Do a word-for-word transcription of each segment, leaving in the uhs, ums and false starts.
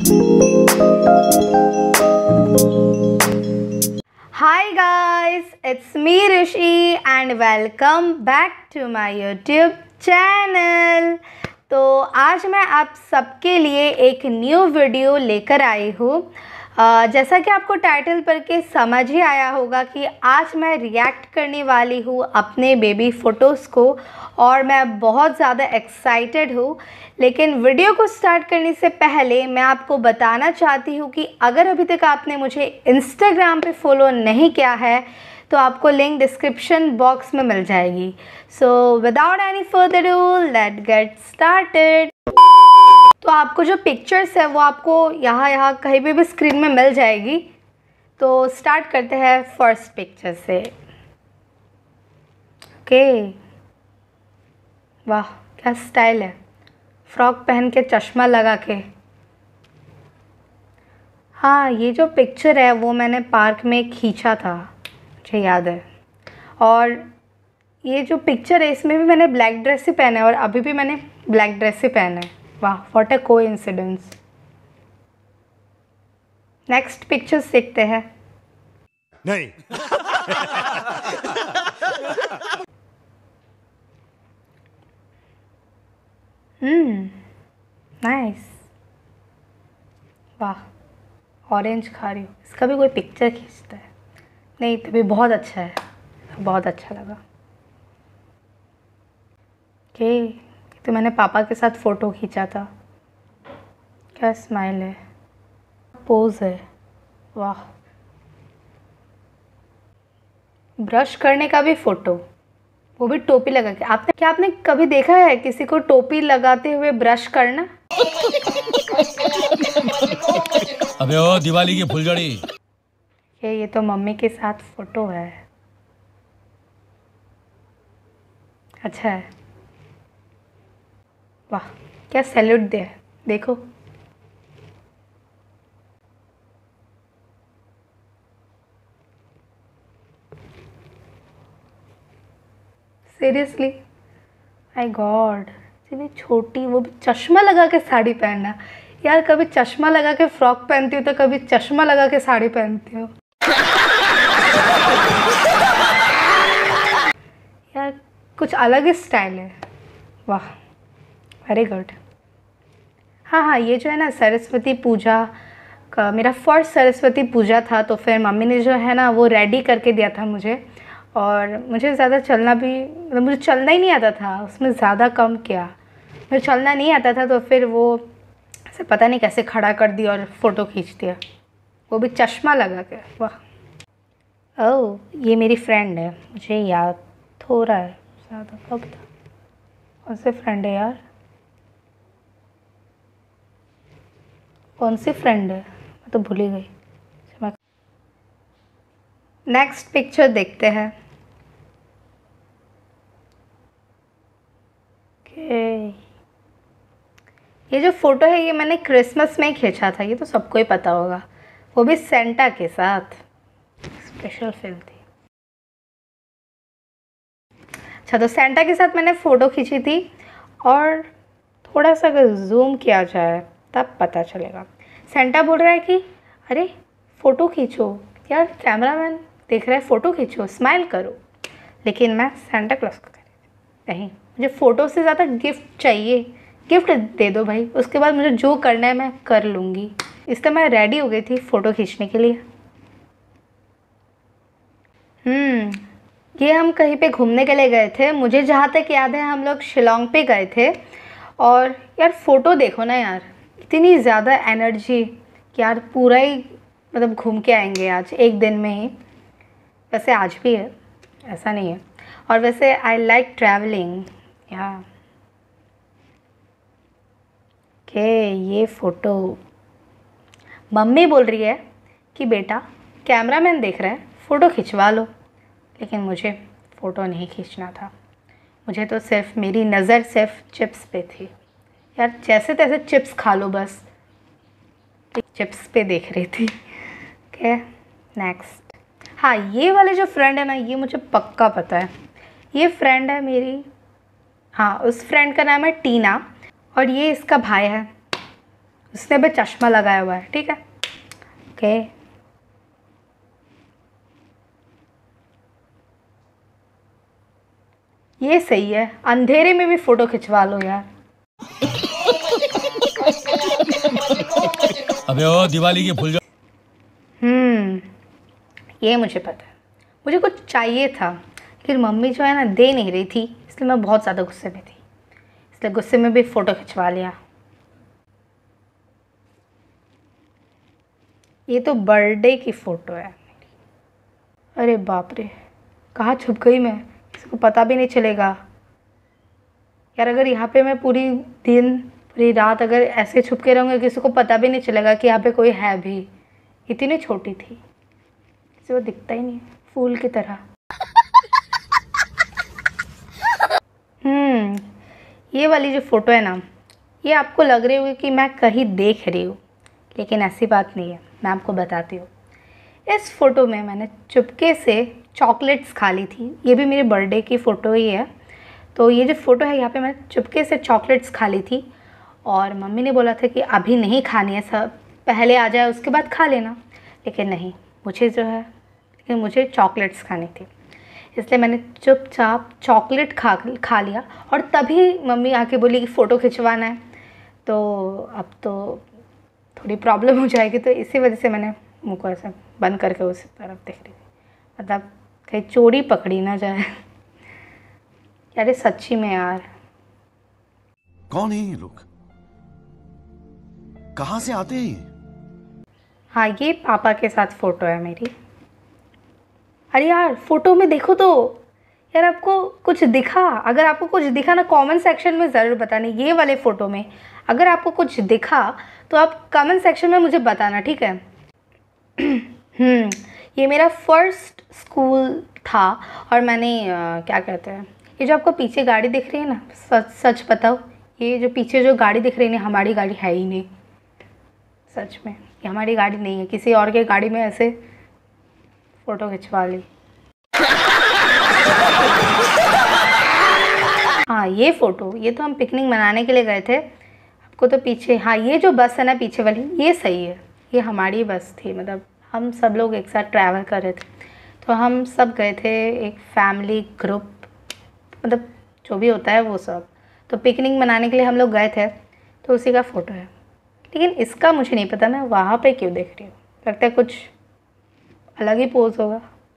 Hi guys, it's me Rishi and welcome back to my YouTube channel। तो आज मैं आप सबके लिए एक न्यू वीडियो लेकर आई हूँ। जैसा कि आपको टाइटल पर के समझ ही आया होगा कि आज मैं रिएक्ट करने वाली हूँ अपने बेबी फ़ोटोज़ को और मैं बहुत ज़्यादा एक्साइटेड हूँ। लेकिन वीडियो को स्टार्ट करने से पहले मैं आपको बताना चाहती हूँ कि अगर अभी तक आपने मुझे इंस्टाग्राम पे फॉलो नहीं किया है तो आपको लिंक डिस्क्रिप्शन बॉक्स में मिल जाएगी। So without any further do let get started. तो आपको जो पिक्चर्स है वो आपको यहाँ यहाँ कहीं पे भी स्क्रीन में मिल जाएगी। तो स्टार्ट करते हैं फर्स्ट पिक्चर से। ओके, वाह क्या स्टाइल है, फ्रॉक पहन के चश्मा लगा के। हाँ, ये जो पिक्चर है वो मैंने पार्क में खींचा था, मुझे याद है। और ये जो पिक्चर है इसमें भी मैंने ब्लैक ड्रेस ही पहना है और अभी भी मैंने ब्लैक ड्रेस ही पहना है। वाह, what a coincidence. Next pictures देखते हैं। नहीं। हम्म, नाइस। वाह, ऑरेंज खा रही हूँ। इसका भी कोई पिक्चर खींचता है? नहीं, तभी बहुत अच्छा है, बहुत अच्छा लगा। ओके, तो मैंने पापा के साथ फ़ोटो खींचा था। क्या स्माइल है, पोज है, वाह। ब्रश करने का भी फ़ोटो, वो भी टोपी लगा के। आपने क्या आपने कभी देखा है किसी को टोपी लगाते हुए ब्रश करना? अबे ओ दिवाली की फुलझड़ी। ये ये तो मम्मी के साथ फ़ोटो है। अच्छा है, वाह क्या सैल्यूट दे, देखो। सीरियसली, माय गॉड, इतनी छोटी, वो भी चश्मा लगा के साड़ी पहनना। यार कभी चश्मा लगा के फ्रॉक पहनती हो तो कभी चश्मा लगा के साड़ी पहनती हो। यार कुछ अलग ही स्टाइल है, वाह वेरी गुड। हाँ हाँ, ये जो है ना सरस्वती पूजा का मेरा फर्स्ट सरस्वती पूजा था, तो फिर मम्मी ने जो है ना वो रेडी करके दिया था मुझे। और मुझे ज़्यादा चलना भी, मतलब मुझे चलना ही नहीं आता था, उसमें ज़्यादा कम किया, मुझे चलना नहीं आता था। तो फिर वो ऐसे पता नहीं कैसे खड़ा कर दिया और फ़ोटो खींच दिया, वो भी चश्मा लगा के। वाह। ओह, ये मेरी फ्रेंड है, मुझे याद हो रहा है ज़्यादा। कब था, कौन से फ्रेंड है यार, कौन सी फ्रेंड है, मैं तो भूल ही गई। नेक्स्ट पिक्चर देखते हैं। ओके, ये जो फ़ोटो है ये मैंने क्रिसमस में खींचा था, ये तो सबको ही पता होगा, वो भी सेंटा के साथ। स्पेशल फील थी। अच्छा, तो सेंटा के साथ मैंने फ़ोटो खींची थी। और थोड़ा सा अगर जूम किया जाए तब पता चलेगा। सेंटा बोल रहा है कि अरे फ़ोटो खींचो यार, कैमरामैन देख रहा है, फ़ोटो खींचो, स्माइल करो। लेकिन मैं सेंटा क्लॉज को कह रही थी नहीं, मुझे फ़ोटो से ज़्यादा गिफ्ट चाहिए, गिफ्ट दे दो भाई, उसके बाद मुझे जो करना है मैं कर लूँगी। इसलिए मैं रेडी हो गई थी फ़ोटो खींचने के लिए। हम्म, ये हम कहीं पे घूमने के लिए गए थे, मुझे जहाँ तक याद है हम लोग शिलोंग पे गए थे। और यार फ़ोटो देखो ना यार, इतनी ज़्यादा एनर्जी, यार पूरा ही मतलब घूम के आएंगे आज एक दिन में ही। वैसे आज भी है, ऐसा नहीं है। और वैसे आई लाइक ट्रैवलिंग या। ओके, ये फ़ोटो मम्मी बोल रही है कि बेटा कैमरामैन देख रहा है, फ़ोटो खिंचवा लो। लेकिन मुझे फ़ोटो नहीं खींचना था, मुझे तो सिर्फ मेरी नज़र सिर्फ चिप्स पे थी। यार जैसे तैसे चिप्स खा लो बस, चिप्स पे देख रही थी। Okay next. हाँ, ये वाले जो फ्रेंड है ना, ये मुझे पक्का पता है, ये फ्रेंड है मेरी। हाँ, उस फ्रेंड का नाम है टीना और ये इसका भाई है। उसने भी चश्मा लगाया हुआ है, ठीक है। ओके, ये सही है, अंधेरे में भी फोटो खिंचवा लो यार। अबे ओ दिवाली की फुलझड़ी। हम्म ये मुझे पता है, मुझे कुछ चाहिए था लेकिन मम्मी जो है ना दे नहीं रही थी, इसलिए मैं बहुत ज़्यादा गुस्से में थी, इसलिए गुस्से में भी फ़ोटो खिंचवा लिया। ये तो बर्थडे की फ़ोटो है मेरी। अरे बाप रे, कहाँ छुप गई मैं, किसी को पता भी नहीं चलेगा यार। अगर यहाँ पे मैं पूरी दिन पूरी रात अगर ऐसे छुप के रहूँगी, किसी को पता भी नहीं चलेगा कि यहाँ पे कोई है भी। इतनी छोटी थी, किसी को दिखता ही नहीं, फूल की तरह। हम्म ये वाली जो फ़ोटो है ना, ये आपको लग रही होगी कि मैं कहीं देख रही हूँ, लेकिन ऐसी बात नहीं है, मैं आपको बताती हूँ। इस फ़ोटो में मैंने चुपके से चॉकलेट्स खा ली थी। ये भी मेरे बर्थडे की फ़ोटो ही है। तो ये जो फ़ोटो है, यहाँ पे मैं चुपके से चॉकलेट्स खा ली थी और मम्मी ने बोला था कि अभी नहीं खानी है, सब पहले आ जाए उसके बाद खा लेना। लेकिन नहीं, मुझे जो है लेकिन मुझे चॉकलेट्स खानी थी, इसलिए मैंने चुपचाप चॉकलेट खा खा लिया। और तभी मम्मी आके बोली कि फ़ोटो खिंचवाना है, तो अब तो थोड़ी प्रॉब्लम हो जाएगी, तो इसी वजह से मैंने मुँह को ऐसे बंद करके उस तरफ देख रही थी, मतलब कहीं चोरी पकड़ी ना जाए। यार सच्ची में यार, कौन है ये लोग, कहाँ से आते हैं? हाँ, ये पापा के साथ फ़ोटो है मेरी। अरे यार फ़ोटो में देखो तो यार, आपको कुछ दिखा? अगर आपको कुछ दिखा ना, कमेंट सेक्शन में ज़रूर बताना। ये वाले फ़ोटो में अगर आपको कुछ दिखा तो आप कमेंट सेक्शन में मुझे बताना, ठीक है। हम्म ये मेरा फर्स्ट स्कूल था। और मैंने आ, क्या कहते हैं, ये जो आपको पीछे गाड़ी दिख रही है ना, सच सच बताओ, ये जो पीछे जो गाड़ी दिख रही है ना, हमारी गाड़ी है ही नहीं। सच में ये हमारी गाड़ी नहीं है, किसी और के गाड़ी में ऐसे फ़ोटो खिंचवा ली। हाँ, ये फ़ोटो, ये तो हम पिकनिक मनाने के लिए गए थे। आपको तो पीछे, हाँ ये जो बस है ना पीछे वाली, ये सही है, ये हमारी बस थी। मतलब हम सब लोग एक साथ ट्रैवल कर रहे थे, तो हम सब गए थे, एक फैमिली ग्रुप, मतलब जो भी होता है वो सब। तो पिकनिक मनाने के लिए हम लोग गए थे, तो उसी का फ़ोटो है। लेकिन इसका मुझे नहीं पता मैं वहाँ पे क्यों देख रही हूँ, लगता है कुछ अलग ही पोज होगा।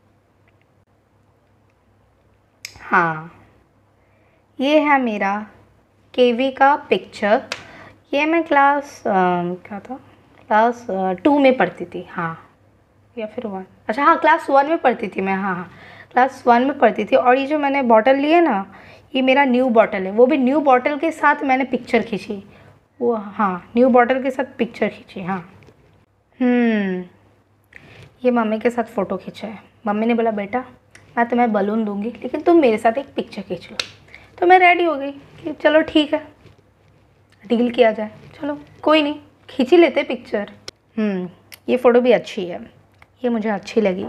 हाँ, ये है मेरा केवी का पिक्चर। ये मैं क्लास क्या था, क्लास टू में पढ़ती थी, हाँ, या फिर वन, अच्छा हाँ क्लास वन में पढ़ती थी मैं, हाँ हाँ क्लास वन में पढ़ती थी। और ये जो मैंने बॉटल ली है ना, ये मेरा न्यू बॉटल है, वो भी न्यू बॉटल के साथ मैंने पिक्चर खींची, वो हाँ न्यू बॉटल के साथ पिक्चर खींची। हाँ हम्म ये मम्मी के साथ फ़ोटो खींचा है। मम्मी ने बोला बेटा मैं तुम्हें बलून दूंगी, लेकिन तुम मेरे साथ एक पिक्चर खींच लो। तो मैं रेडी हो गई कि चलो ठीक है, डील किया जाए, चलो कोई नहीं, खींच ही लेते पिक्चर। हम्म ये फ़ोटो भी अच्छी है, ये मुझे अच्छी लगी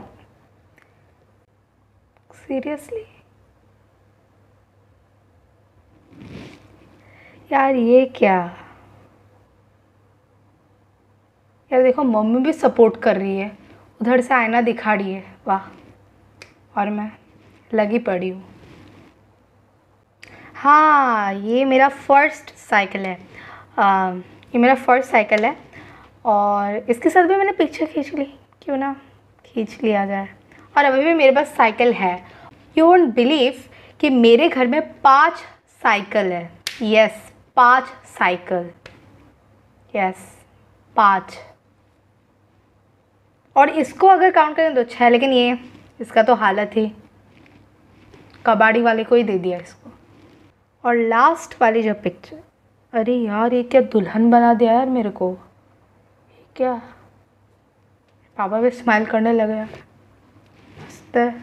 सीरियसली। यार ये क्या यार, देखो मम्मी भी सपोर्ट कर रही है, उधर से आईना दिखा रही है, वाह, और मैं लगी पड़ी हूँ। हाँ, ये मेरा फर्स्ट साइकिल है, आ, ये मेरा फर्स्ट साइकिल है और इसके साथ भी मैंने पिक्चर खींच ली, क्यों ना खींच लिया जाए। और अभी भी मेरे पास साइकिल है। यू वोंट बिलीव कि मेरे घर में पांच साइकिल है। यस, पांच साइकिल, यस पाँच। और इसको अगर काउंट करें तो छः, लेकिन ये इसका तो हालत ही, कबाड़ी वाले को ही दे दिया इसको। और लास्ट वाली जो पिक्चर, अरे यार ये क्या दुल्हन बना दिया यार मेरे को, ये क्या, पापा भी स्माइल करने लगे यार, मस्त है।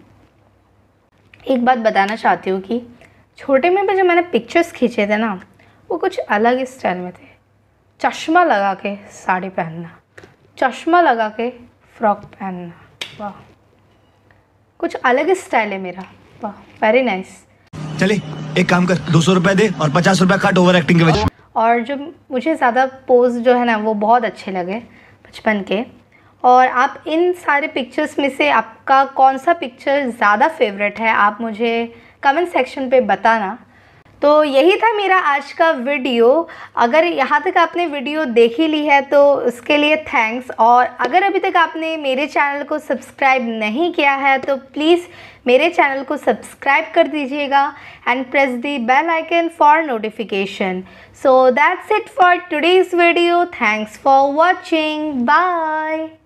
एक बात बताना चाहती हूँ कि छोटे में भी जो मैंने पिक्चर्स खींचे थे ना, वो कुछ अलग ही स्टाइल में थे। चश्मा लगा के साड़ी पहनना, चश्मा लगा के फ्रॉक पहनना, वाह, कुछ अलग ही स्टाइल है मेरा, वाह, वेरी नाइस। चले एक काम कर, दो सौ रुपए दे और पचास रुपए काट ओवर एक्टिंग के वजह। और जो मुझे ज़्यादा पोज जो है ना वो बहुत अच्छे लगे बचपन के। और आप इन सारे पिक्चर्स में से आपका कौन सा पिक्चर ज़्यादा फेवरेट है, आप मुझे कमेंट सेक्शन पे बताना। तो यही था मेरा आज का वीडियो। अगर यहाँ तक आपने वीडियो देख ही ली है तो उसके लिए थैंक्स। और अगर अभी तक आपने मेरे चैनल को सब्सक्राइब नहीं किया है तो प्लीज़ मेरे चैनल को सब्सक्राइब कर दीजिएगा and press the bell icon for notification. So that's it for today's video. Thanks for watching. Bye.